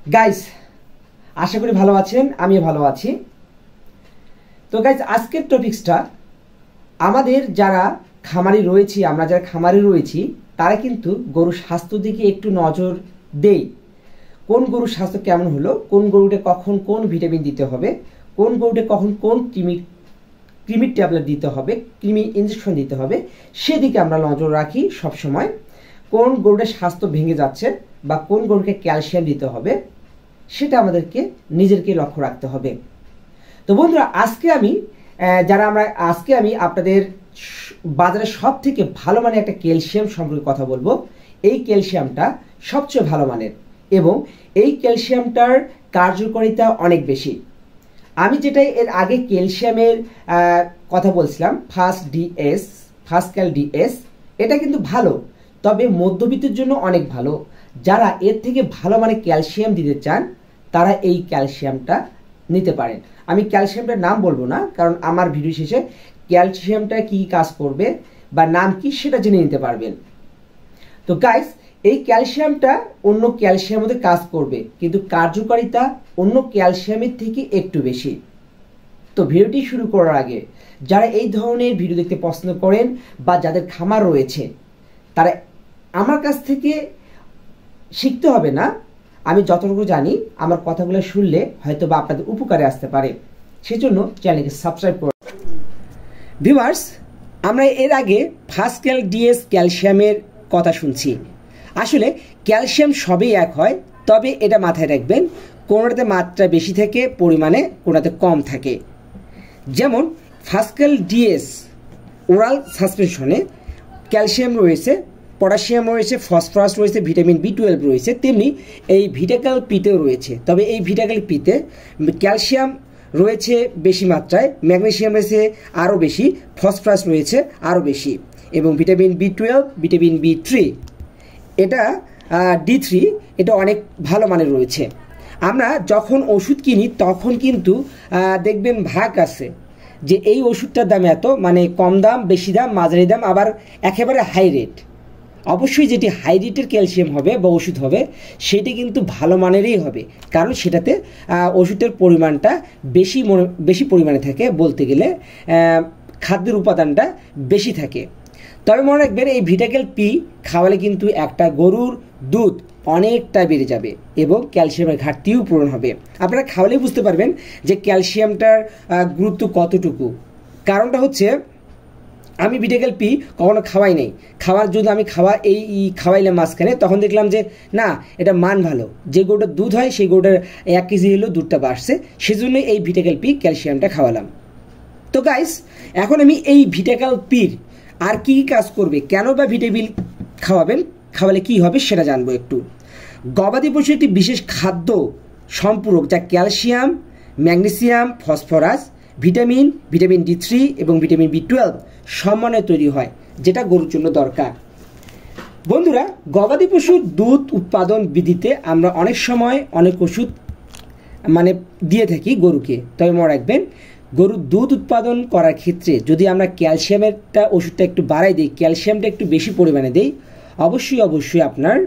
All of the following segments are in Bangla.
গাইস, আশা করি ভালো আছেন, আমিও ভালো আছি। তো গাইস, আজকের টপিকসটা আমাদের যারা খামারি রয়েছি, আমরা যারা খামারি রয়েছি তারা কিন্তু গরুর স্বাস্থ্য দিকে একটু নজর দেই। কোন গরুর স্বাস্থ্য কেমন হলো, কোন গরুটা কখন কোন ভিটামিন দিতে হবে, কোন গরুটা কখন কোন কৃমির ট্যাবলেট দিতে হবে, কৃমি ইঞ্জেকশন দিতে হবে, সেদিকে আমরা নজর রাখি সবসময়। কোন গরুটার স্বাস্থ্য ভেঙে যাচ্ছে বা কোন গরুকে ক্যালসিয়াম দিতে হবে সেটা আমাদেরকে নিজেদেরকে লক্ষ্য রাখতে হবে। তো বন্ধুরা, আজকে আমি আপনাদের বাজারে সব থেকে ভালো মানের একটা ক্যালসিয়াম সম্পর্কে কথা বলবো। এই ক্যালসিয়ামটা সবচেয়ে ভালো মানের এবং এই ক্যালসিয়ামটার কার্যকারিতা অনেক বেশি। আমি যেটা এর আগে ক্যালসিয়ামের কথা বলছিলাম, ফাস্ক্যাল ডিএস, এটা কিন্তু ভালো, তবে মধ্যবিত্তের জন্য অনেক ভালো। যারা এর থেকে ভালো মানে ক্যালসিয়াম দিতে চান তারা এই ক্যালসিয়ামটা নিতে পারেন। আমি ক্যালসিয়ামটার নাম বলবো না, কারণ আমার ভিডিও শেষে ক্যালসিয়ামটা কি কাজ করবে বা নাম কি সেটা জেনে নিতে পারবেন। তো গাইস, এই ক্যালসিয়ামটা অন্য ক্যালসিয়ামের মধ্যে কাজ করবে, কিন্তু কার্যকারিতা অন্য ক্যালসিয়ামের থেকে একটু বেশি। তো ভিডিওটি শুরু করার আগে যারা এই ধরনের ভিডিও দেখতে পছন্দ করেন বা যাদের খামার রয়েছে তারা আমার কাছ থেকে শিখতে হবে না, আমি যতটুকু জানি আমার কথাগুলো শুনলে হয়তো বা আপনাদের উপকারে আসতে পারে, সেজন্য চ্যানেলকে সাবস্ক্রাইব করুন। ভিউয়ার্স, আমরা এর আগে ফাস্ক্যাল ডিএস ক্যালসিয়ামের কথা শুনছি। আসলে ক্যালসিয়াম সবই এক হয়, তবে এটা মাথায় রাখবেন, কোনোটাতে মাত্রা বেশি থাকে পরিমাণে, কোনোটাতে কম থাকে। যেমন ফাস্ক্যাল ডিএস ওরাল সাসপেনশনে ক্যালসিয়াম রয়েছে, পটাশিয়াম রয়েছে, ফসফরাস রয়েছে, ভিটামিন বি12 রয়েছে, তেমনি এই ভিটাকাল পিতেও রয়েছে। তবে এই ভিটাকাল পিতে ক্যালসিয়াম রয়েছে বেশি মাত্রায়, ম্যাগনেসিয়াম রয়েছে আরও বেশি, ফসফরাস রয়েছে আরও বেশি, এবং ভিটামিন বি12, ভিটামিন বি3, এটা D3, এটা অনেক ভালো মানের রয়েছে। আমরা যখন ওষুধ কিনি তখন কিন্তু দেখবেন ভাগ আছে যে এই ওষুধটার দাম এত, মানে কম দাম, বেশি দাম, মাঝারি দাম, আবার একেবারে হাই রেট। অবশ্যই যেটি হাই রেটের ক্যালসিয়াম হবে বা ওষুধ হবে সেটি কিন্তু ভালো মানেরই হবে, কারণ সেটাতে ওষুধের পরিমাণটা বেশি পরিমাণে থাকে, বলতে গেলে খাদ্যের উপাদানটা বেশি থাকে। তবে মনে রাখবেন, এই ভিটাকাল পি খাওয়ালে কিন্তু একটা গরুর দুধ অনেকটা বেড়ে যাবে এবং ক্যালসিয়ামের ঘাটতিও পূরণ হবে। আপনারা খাওয়ালেই বুঝতে পারবেন যে ক্যালসিয়ামটার গুরুত্ব কতটুকু। কারণটা হচ্ছে, আমি ভিটাকাল পি কখনো খাওয়াই নাই, যদি আমি খাওয়াইলাম মাঝখানে, তখন দেখলাম যে না, এটা মান ভালো, যে গরুটার দুধ হয় সেই গরুটার 1 কেজি হলেও দুধটা বাড়ছে, সেজন্য এই ভিটাকাল পি ক্যালসিয়ামটা খাওয়ালাম। তো গাইস, এখন আমি এই ভিটাকাল পির আর কি কাজ করবে, কেন বা ভিটামিন খাওয়ালে কি হবে সেটা জানবো একটু। গবাদি পশু একটি বিশেষ খাদ্য সম্পূরক যা calcium, magnesium, phosphorus, vitamin D3 এবং ভিটামিন বি12 সমন্বয়ে তৈরি হয়, যেটা গরুর জন্য দরকার। বন্ধুরা, গবাদি পশুর দুধ উৎপাদন বৃদ্ধিতে আমরা অনেক সময় অনেক ওষুধ দিয়ে থাকি গরুকে। তবে মনে রাখবেন, গরুর দুধ উৎপাদন করার ক্ষেত্রে যদি আমরা ক্যালসিয়ামেরটা ওষুধটা একটু বাড়াই দিই, ক্যালসিয়ামটা একটু বেশি পরিমাণে দিই, অবশ্যই আপনার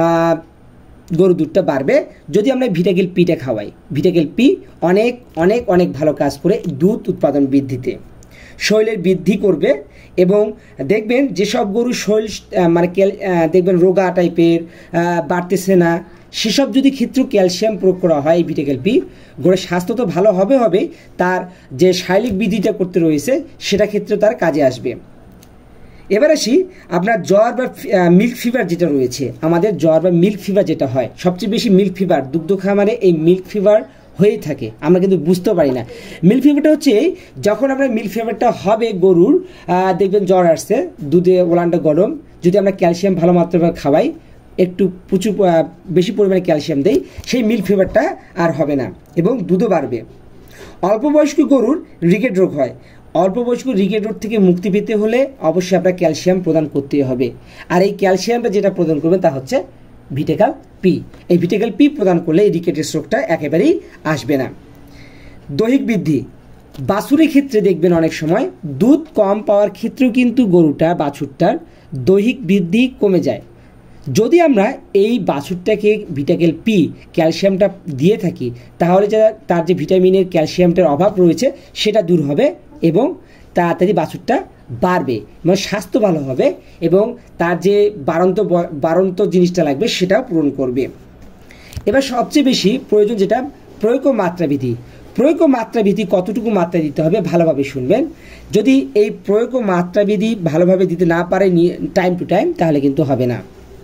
গরুর দুধটা বাড়বে। যদি আমরা ভিটাকাল পিটা খাওয়াই, ভিটাকাল পি অনেক অনেক অনেক ভালো কাজ করে দুধ উৎপাদন বৃদ্ধিতে, শরীরের বৃদ্ধি করবে। এবং দেখবেন যেসব গরু শরীর দেখবেন রোগা টাইপের, বাড়তেছে না, সেসব যদি ক্ষেত্রে ক্যালসিয়াম প্রয়োগ করা হয় এই ভিটাকাল পি, গরুর স্বাস্থ্য তো ভালো হবে, তার যে শারীরিক বৃদ্ধিটা করতে রয়েছে সেটা ক্ষেত্রে তার কাজে আসবে। এবার আসি, আপনার জ্বর বা মিল্ক ফিভার যেটা রয়েছে, আমাদের জ্বর বা মিল্ক ফিভার যেটা হয়, সবচেয়ে বেশি মিল্ক ফিভার দুগ্ধ খামারে এই মিল্ক ফিভার হয়েই থাকে, আমরা কিন্তু বুঝতেও পারি না। মিল্ক ফিভারটা হচ্ছে যখন আপনার মিল্ক ফিভারটা হবে, গরুর দেখবেন জ্বর আসছে, দুধে ওলানটা গরম, যদি আমরা ক্যালসিয়াম ভালো মাত্রায় খাওয়াই, একটু বেশি পরিমাণে ক্যালসিয়াম দেই, সেই মিল্ক ফিভারটা আর হবে না এবং দুধও বাড়বে। অল্প বয়স্ক গরুর রিকেট রোগ হয়, অল্প বয়স্ক রিকেট রোগ থেকে মুক্তি পেতে হলে অবশ্যই আপনার ক্যালসিয়াম প্রদান করতেই হবে। আর এই ক্যালসিয়ামটা যেটা প্রদান করবেন তা হচ্ছে ভিটাকাল পি। এই ভিটাকাল পি প্রদান করলে এই রিকেটের রোগটা একেবারেই আসবে না। দৈহিক বৃদ্ধি, বাছুরের ক্ষেত্রে দেখবেন অনেক সময় দুধ কম পাওয়ার ক্ষেত্রেও কিন্তু বাছুরটার দৈহিক বৃদ্ধি কমে যায়। যদি আমরা এই বাছুরটাকে ভিটামিন পি ক্যালসিয়ামটা দিয়ে থাকি তাহলে তার যে ভিটামিনের ক্যালসিয়ামটার অভাব রয়েছে সেটা দূর হবে এবং তাড়াতাড়ি বাছুরটা বাড়বে, মানে স্বাস্থ্য ভালো হবে এবং তার যে বাড়ন্ত জিনিসটা লাগবে সেটাও পূরণ করবে। এবার সবচেয়ে বেশি প্রয়োজন যেটা প্রয়োগ ও মাত্রাবিধি। প্রয়োগ ও মাত্রাবিধি কতটুকু মাত্রা দিতে হবে ভালোভাবে শুনবেন। যদি এই প্রয়োগ ও মাত্রাবিধি ভালোভাবে দিতে না পারে টাইম টু টাইম তাহলে কিন্তু হবে না।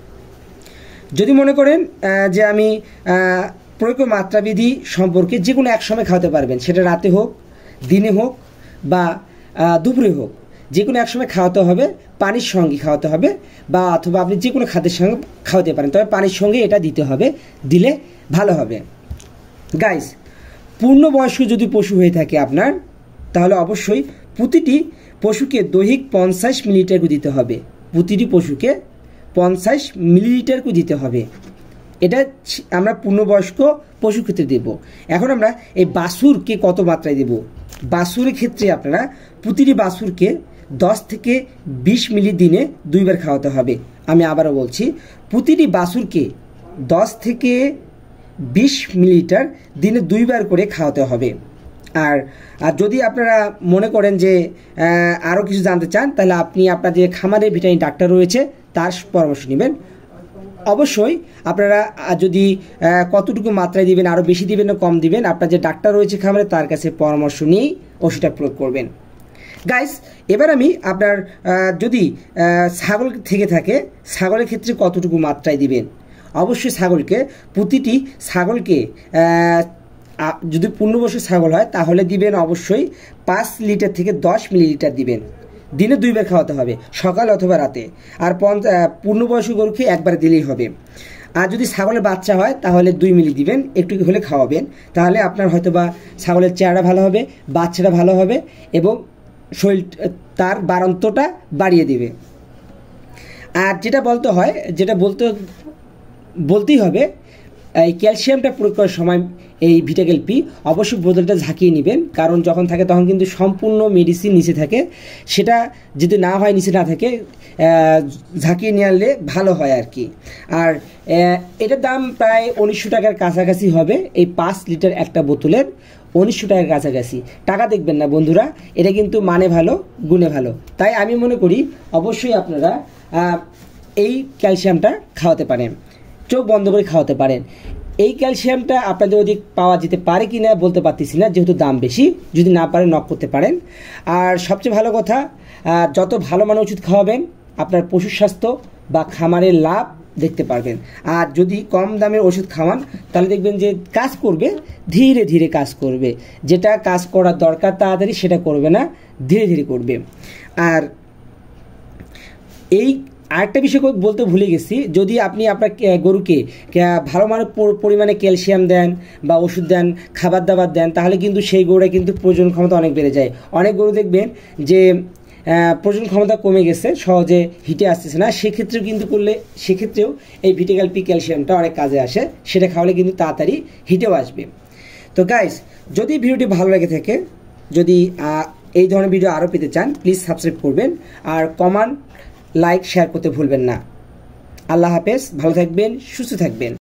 যদি মনে করেন যে আমি প্রয়োগ ও মাত্রাবিধি সম্পর্কে যে কোনো এক সময় খাওয়াতে পারবেন, সেটা রাতে হোক, দিনে হোক বা দুপুরে হোক, যে কোনো এক সময় খাওয়াতে হবে, পানির সঙ্গে খাওয়াতে হবে বা অথবা আপনি যে কোনো খাদ্যের সঙ্গে খাওয়াতে পারেন, তবে পানির সঙ্গে এটা দিতে হবে, দিলে ভালো হবে। গাইস, পূর্ণবয়স্ক যদি পশু হয়ে থাকে আপনার, তাহলে অবশ্যই প্রতিটি পশুকে দৈহিক 50 মিলিলিটার করে দিতে হবে। প্রতিটি পশুকে 50 মিলিলিটার করে দিতে হবে। এটা আমরা পূর্ণবয়স্ক পশু ক্ষেত্রে দেব। এখন আমরা এই বাছুরকে কত মাত্রায় দেব? বাছুরের ক্ষেত্রে আপনারা প্রতিটি বাছুরকে 10 থেকে 20 মিলি দিনে 2 বার খাওয়াতে হবে। আমি আবারও বলছি, প্রতিটি বাছুরকে 10 থেকে 20 মিলিলিটার দিনে 2 বার করে খাওয়াতে হবে। আর যদি আপনারা মনে করেন যে আরও কিছু জানতে চান, তাহলে আপনি আপনার যে খামারের ভেটেরিনারি ডাক্তার রয়েছে তার পরামর্শ নেবেন। অবশ্যই আপনারা যদি কতটুকু মাত্রায় দিবেন, আরও বেশি দিবেন না কম দিবেন, আপনার যে ডাক্তার রয়েছে খামারে তার কাছে পরামর্শ নিয়েই ওষুধটা প্রয়োগ করবেন। গাইস, এবার আমি আপনার যদি ছাগল থেকে থাকে, ছাগলের ক্ষেত্রে কতটুকু মাত্রায় দিবেন? অবশ্যই প্রতিটি ছাগলকে যদি পূর্ণবয়স্ক ছাগল হয় তাহলে দিবেন অবশ্যই 5 লিটার থেকে 10 মিলিলিটার দিবেন। দিনে 2 বার খাওয়াতে হবে, সকাল অথবা রাতে। আর পূর্ণবয়স্ক গরুকে একবার দিলেই হবে। আর যদি ছাগলের বাচ্চা হয় তাহলে 2 মিলি দিবেন, একটু হলে খাওয়াবেন। তাহলে আপনার হয়তোবা ছাগলের চেহারা ভালো হবে, বাচ্চাটা ভালো হবে এবং শরীর তার বাড়ন্তটা বাড়িয়ে দিবে। আর যেটা বলতেই হবে, এই ক্যালসিয়ামটা প্রয়োগ করার সময় এই ভিটামিন পি অবশ্যই বোতলটা ঝাঁকিয়ে নেবেন, কারণ যখন থাকে তখন কিন্তু সম্পূর্ণ মেডিসিন নিচে থাকে। সেটা যদি না হয়, নিচে না থাকে, ঝাঁকিয়ে নিয়ে আনলে ভালো হয় আর কি। আর এটার দাম প্রায় 1900 টাকার কাছাকাছি হবে। এই 5 লিটার একটা বোতলের 1900 টাকার কাছাকাছি। টাকা দেখবেন না বন্ধুরা, এটা কিন্তু মানে ভালো, গুণে ভালো। তাই আমি মনে করি অবশ্যই আপনারা এই ক্যালসিয়ামটা খাওয়াতে পারেন, চোখ বন্ধ করে খাওয়াতে পারেন। এই ক্যালসিয়ামটা আপনাদের ওদিক পাওয়া যেতে পারে কি না বলতে পারতেছি না, যেহেতু দাম বেশি। যদি না পারেন নক করতে পারেন। আর সবচেয়ে ভালো কথা, যত ভালো মানের ওষুধ খাওয়াবেন আপনার পশুর স্বাস্থ্য বা খামারের লাভ দেখতে পারবেন। আর যদি কম দামের ওষুধ খাওয়ান তাহলে দেখবেন যে কাজ করবে, ধীরে ধীরে কাজ করবে। যেটা কাজ করার দরকার তাড়াতাড়ি সেটা করবে না, ধীরে ধীরে করবে। আর এই আরেকটা বিষয় বলতে ভুলে গেছি, যদি আপনি আপনার গরুকে ভালো মানের পরিমাণে ক্যালসিয়াম দেন বা ওষুধ দেন, খাবার দাবার দেন, তাহলে কিন্তু সেই গরুটা কিন্তু প্রজনন ক্ষমতা অনেক বেড়ে যায়। অনেক গরু দেখবেন যে প্রজনন ক্ষমতা কমে গেছে, সহজে হিটে আসতেছে না। সেক্ষেত্রেও এই ভিটামিন পি ক্যালসিয়ামটা অনেক কাজে আসে। সেটা খাওয়ালে কিন্তু তাড়াতাড়ি হিটেও আসবে। তো গাইস, যদি ভিডিওটি ভালো লেগে থাকে, যদি এই ধরনের ভিডিও আরও পেতে চান, প্লিজ সাবস্ক্রাইব করবেন আর কমেন্ট, লাইক, শেয়ার করতে ভুলবেন না। আল্লাহ হাফেজ, ভালো থাকবেন, সুস্থ থাকবেন।